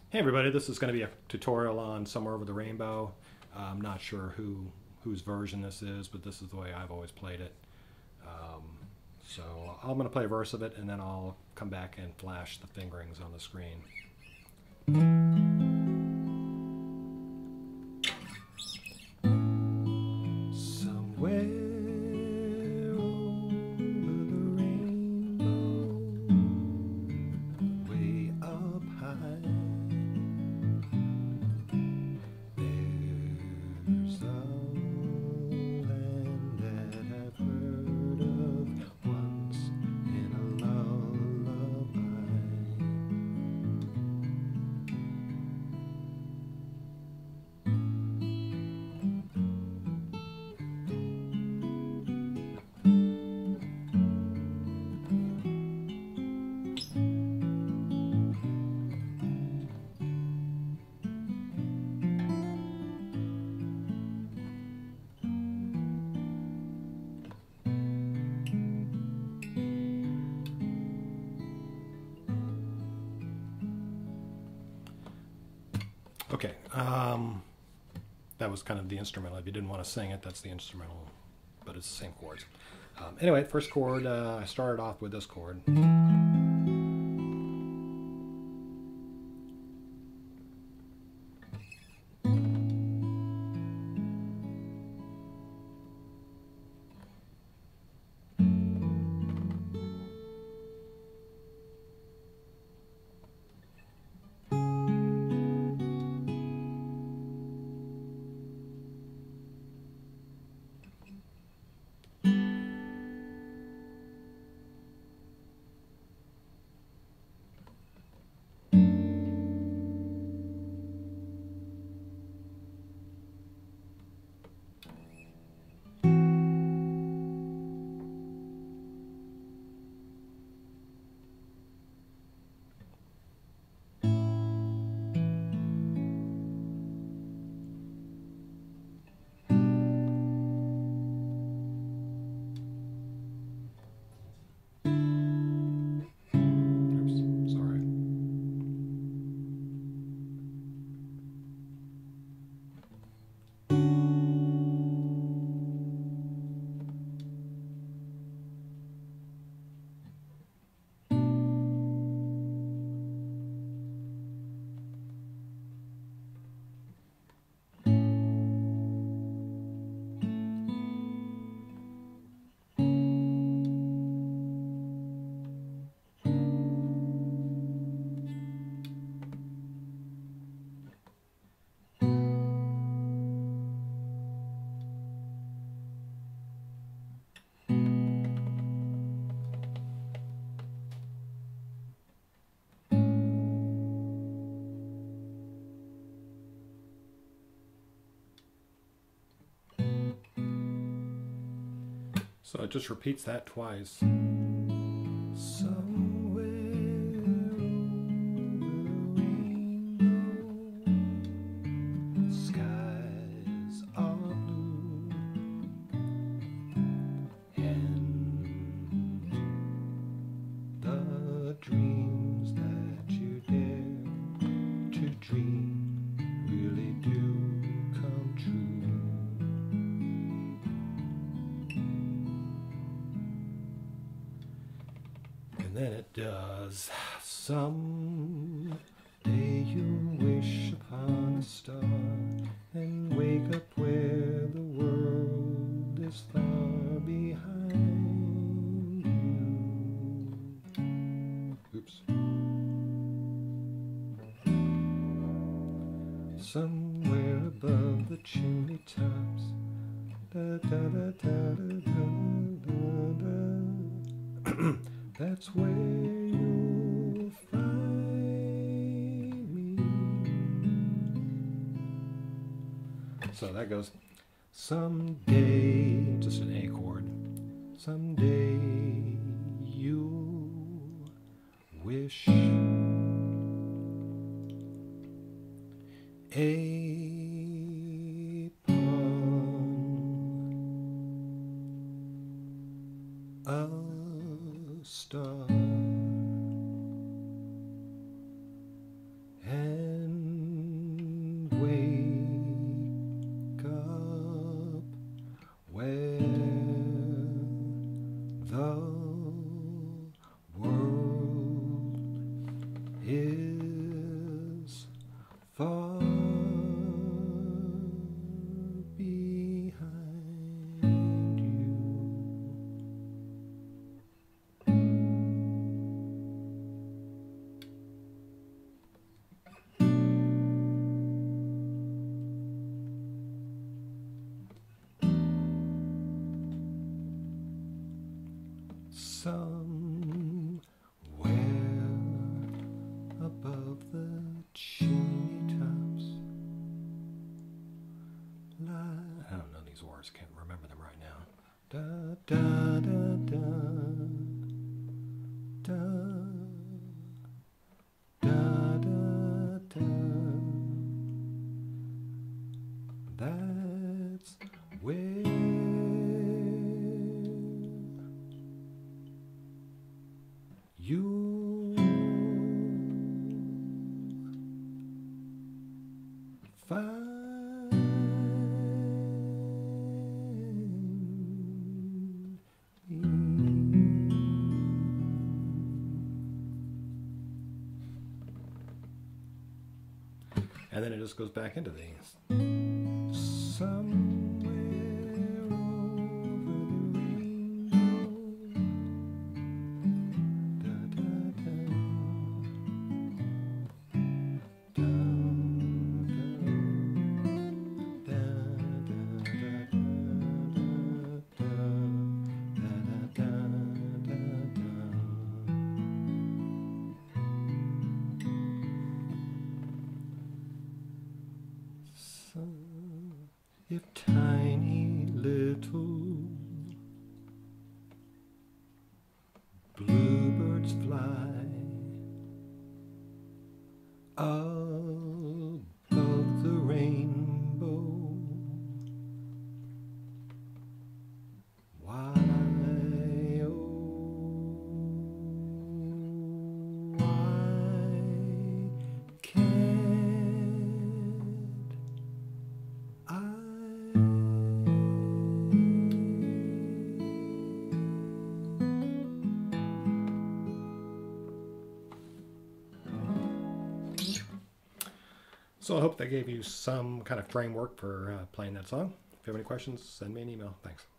Hey everybody, this is going to be a tutorial on Somewhere Over the Rainbow. I'm not sure whose version this is, but this is the way I've always played it. Um, so I'm going to play a verse of it, and then I'll come back and flash the fingerings on the screen. Somewhere over the rainbow, way up high, there's a land that I've heard of once in a lullaby. Okay, that was kind of the instrumental. If you didn't want to sing it, that's the instrumental, but it's the same chords. Anyway, first chord, I started off with this chord. So it just repeats that twice. Somewhere over the rainbow, skies are blue, and the dreams that you dare to dream really do come true. Then it does. Someday you'll wish upon a star and wake up where the world is far behind you. Oops. Somewhere above the chimney tops, da da da da da da da. That's where you'll find me. So that goes, someday, just an A chord, someday you'll wish upon a star, and is far behind you. Somewhere above the chimney tops, I don't know these words, can't remember them right now. Da da da da da da da da. That's where you find me. And then it just goes back into these. Somewhere over the if tiny little bluebirds fly above the rainbow, why, oh, why can't I? So I hope that gave you some kind of framework for playing that song. If you have any questions, send me an email. Thanks.